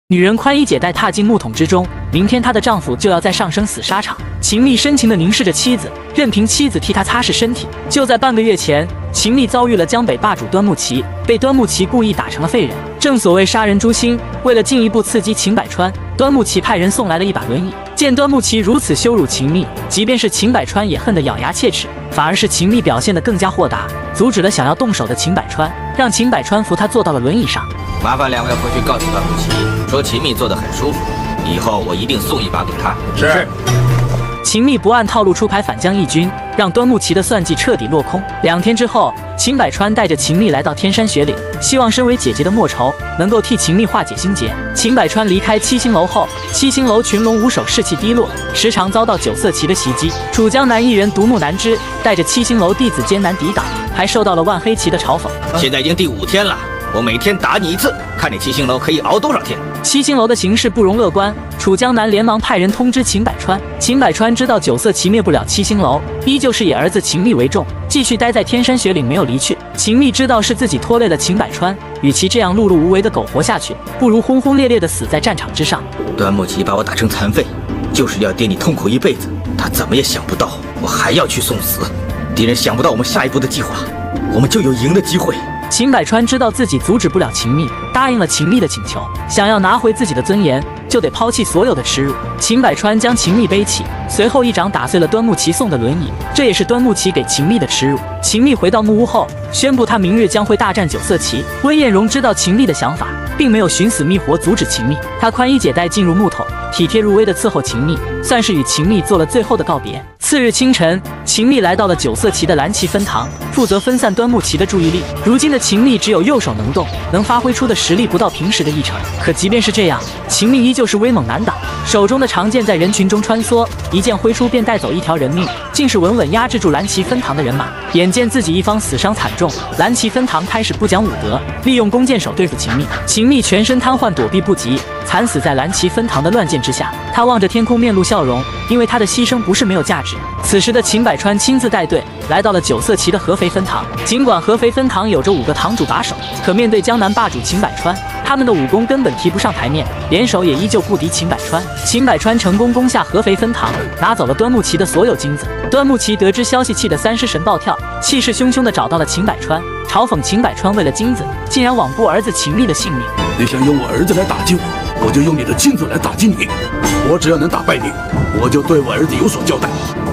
女人宽衣解带踏进木桶之中，明天她的丈夫就要在上生死沙场。秦宓深情地凝视着妻子，任凭妻子替她擦拭身体。就在半个月前，秦宓遭遇了江北霸主端木齐，被端木齐故意打成了废人。正所谓杀人诛心，为了进一步刺激秦百川，端木齐派人送来了一把轮椅。见端木齐如此羞辱秦宓，即便是秦百川也恨得咬牙切齿，反而是秦宓表现得更加豁达，阻止了想要动手的秦百川，让秦百川扶他坐到了轮椅上。 麻烦两位回去告诉端木齐，说秦宓坐得很舒服，以后我一定送一把给他。 是。 秦宓不按套路出牌反将一军，让端木齐的算计彻底落空。2天之后，秦百川带着秦宓来到天山雪岭，希望身为姐姐的莫愁能够替秦宓化解心结。秦百川离开七星楼后，七星楼群龙无首，士气低落，时常遭到九色旗的袭击。楚江南一人独木难支，带着七星楼弟子艰难抵挡，还受到了万黑旗的嘲讽。 现在已经第5天了，我每天打你1次，看你七星楼可以熬多少天。 七星楼的形势不容乐观，楚江南连忙派人通知秦百川。秦百川知道九色旗灭不了七星楼，依旧是以儿子秦宓为重，继续待在天山雪岭没有离去。秦宓知道是自己拖累了秦百川，与其这样碌碌无为的苟活下去，不如轰轰烈烈的死在战场之上。 端木齐把我打成残废，就是要爹你痛苦一辈子。他怎么也想不到我还要去送死，敌人想不到我们下一步的计划，我们就有赢的机会。 秦百川知道自己阻止不了秦宓，答应了秦宓的请求。想要拿回自己的尊严，就得抛弃所有的耻辱。秦百川将秦宓背起，随后一掌打碎了端木齐送的轮椅，这也是端木齐给秦宓的耻辱。秦宓回到木屋后，宣布他明日将会大战九色旗。温彦荣知道秦宓的想法，并没有寻死觅活阻止秦宓，他宽衣解带进入木桶，体贴入微地伺候秦宓，算是与秦宓做了最后的告别。次日清晨，秦宓来到了九色旗的蓝旗分堂，负责分散端木齐的注意力。如今的秦宓只有右手能动，能发挥出的实力不到平时的1成。可即便是这样，秦宓依旧是威猛难挡，手中的长剑在人群中穿梭，一剑挥出便带走1条人命，竟是稳稳压制住蓝旗分堂的人马。眼见自己一方死伤惨重，蓝旗分堂开始不讲武德，利用弓箭手对付秦宓。秦宓全身瘫痪，躲避不及，惨死在蓝旗分堂的乱箭之下。他望着天空，面露笑容，因为他的牺牲不是没有价值。此时的秦百川亲自带队来到了九色旗的合肥分堂。尽管合肥分堂有着5个堂主把守，可面对江南霸主秦百川，他们的武功根本提不上台面，联手也依旧不敌秦百川。秦百川成功攻下合肥分堂，拿走了端木齐的所有金子。端木齐得知消息，气得3尸神暴跳，气势汹汹地找到了秦百川，嘲讽秦百川为了金子，竟然罔顾儿子秦宓的性命。 你想用我儿子来打击我，我就用你的金子来打击你。我只要能打败你，我就对我儿子有所交代。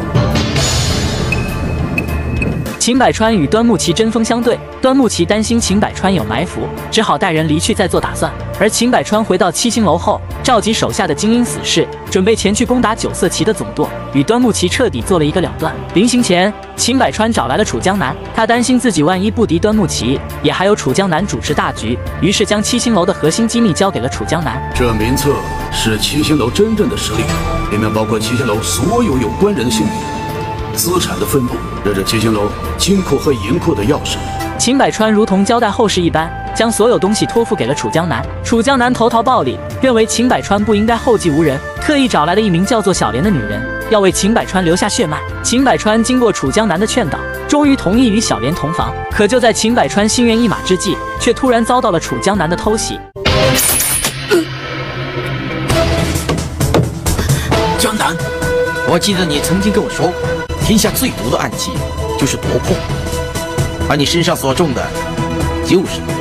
秦百川与端木齐针锋相对，端木齐担心秦百川有埋伏，只好带人离去再做打算。而秦百川回到七星楼后，召集手下的精英死士，准备前去攻打九色旗的总舵，与端木齐彻底做了一个了断。临行前，秦百川找来了楚江南，他担心自己万一不敌端木齐，也还有楚江南主持大局，于是将七星楼的核心机密交给了楚江南。 这名册是七星楼真正的实力，里面包括七星楼所有有关人的姓名、资产的分布，这是七星楼金库和银库的钥匙。 秦百川如同交代后事一般，将所有东西托付给了楚江南。楚江南投桃报李，认为秦百川不应该后继无人，特意找来了一名叫做小莲的女人，要为秦百川留下血脉。秦百川经过楚江南的劝导，终于同意与小莲同房。可就在秦百川心猿意马之际，却突然遭到了楚江南的偷袭。 江南，我记得你曾经跟我说过，天下最毒的暗器就是夺魄，而你身上所中的就是